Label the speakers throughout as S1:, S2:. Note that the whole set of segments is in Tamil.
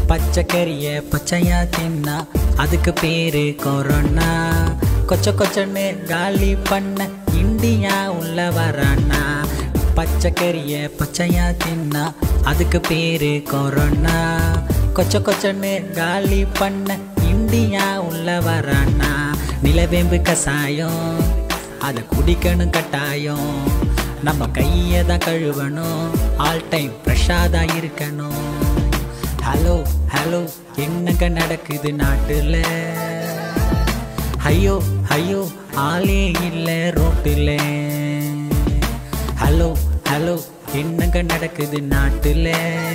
S1: பச்சைக்கறிய பச்சையா தின்னா அதுக்கு பேரு கொரோனா. கொச்ச கொச்சன்னு காலி பண்ண இந்தியா உள்ள வரானா. பச்சைக்கறிய பச்சையா தின்னா அதுக்கு பேரு கொரோனா. கொச்ச கொச்சன்னு காலி பண்ண இந்தியா உள்ள வரானா. நிலவேம்பு கசாயம் அதை குடிக்கணும் கட்டாயம். நம்ம கையை தான் கழுவணும், ஆல் டைம் ஃப்ரெஷ்ஷாக தான் இருக்கணும். ஹலோ ஹலோ என்னங்க நடக்குது நாட்டில்? ஐயோ ஐயோ ஆளே இல்லை ரோட்டில். ஹலோ ஹலோ என்னங்க நடக்குது நாட்டில்?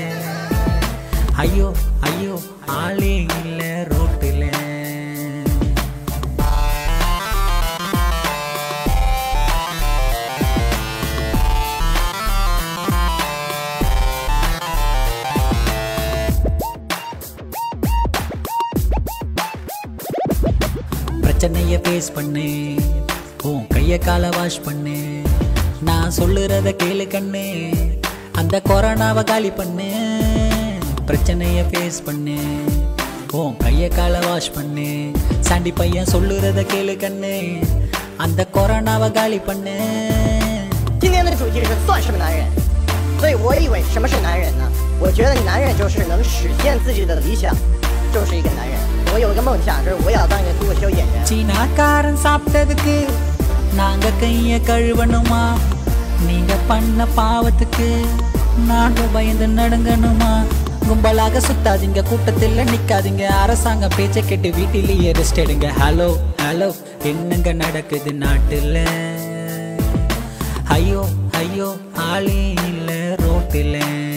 S1: ஐயோ ஐயோ ஆளே இல்லை ரோட்டில். பிரச்சனைய ஃபேஸ் பண்ணு, உன் கையை காலை வாஷ் பண்ணு. நான் சொல்லுறத கேளு கண்ணு, அந்த கொரோனாவை காலி பண்ணு. பிரச்சனைய ஃபேஸ் பண்ணு, உன் கையை காலை வாஷ் பண்ணு. சாண்டி பையன் சொல்லுறத கேளு கண்ணு, அந்த கொரோனாவை காலி பண்ணு.
S2: 今天的主题是算什么男人？所以我以为什么是男人呢？我觉得男人就是能实现自己的理想，就是一个男人。我有一个梦想，就是我也要当一个脱口秀演员。
S1: சீனாக்காரன் சாப்பிட்டதுக்கு நாங்க கைய கழுவணுமா? நீங்க பண்ண பாவத்துக்கு நாங்க பயந்து நடுங்கணுமா? கும்பலாக சுத்தாதீங்க, கூட்டத்தில் நிக்காதீங்க. அரசாங்க பேச்சை கேட்டு வீட்டிலேயே ரெஸ்ட் எடுங்க. ஹலோ ஹலோ என்னங்க நடக்குது நாட்டில்? ஐயோ ஐயோ ஆளே இல்லை ரோட்டில்.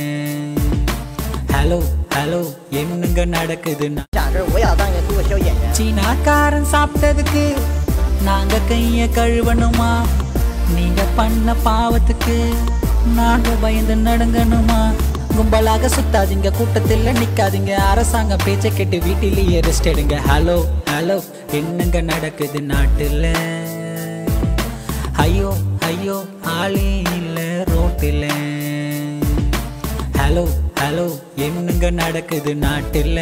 S1: ஹலோ ஹலோ என்னங்க நடக்குது?
S2: 想着我也要当一个脱口秀演员。
S1: சீனாக்காரன் சாப்பிட்டதுக்கு நாங்க கைய கழுவணுமா? நீங்க பண்ண பாவத்துக்கு நாங்க பயந்து நடுங்கணுமா? கும்பலாக சுத்தாதீங்க, கூட்டத்தில் நிக்காதீங்க. அரசாங்க பேச்சை கேட்டு வீட்டிலேயே ரெஸ்ட் எடுங்க. ஹலோ ஹலோ என்னங்க நடக்குது நாட்டில்? ஐயோ ஐயோ ஆளே இல்லை ரோட்டில். ஹலோ ஹலோ என்னங்க நடக்குது நாட்டில்?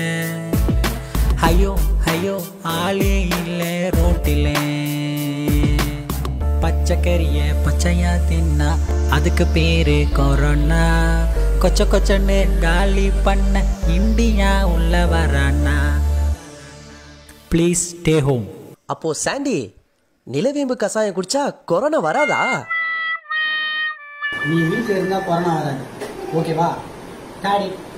S1: ஐயோ ஐயோ ஆளே இல்லை ரோட்டில். பச்சைக்கறிய பச்சையா தின்னா அதுக்கு பேரு கொரோனா. கொச்ச கொச்சன்னு காலி பண்ண இந்தியா உள்ள வரானா. Please stay home.
S3: அப்போ சாண்டி, நிலவேம்பு கசாயம் குடிச்சா கொரோனா வராதா?
S4: நீ வீட்டில் இருந்தால் கொரோனா வராது, ஓகேவா டாடி?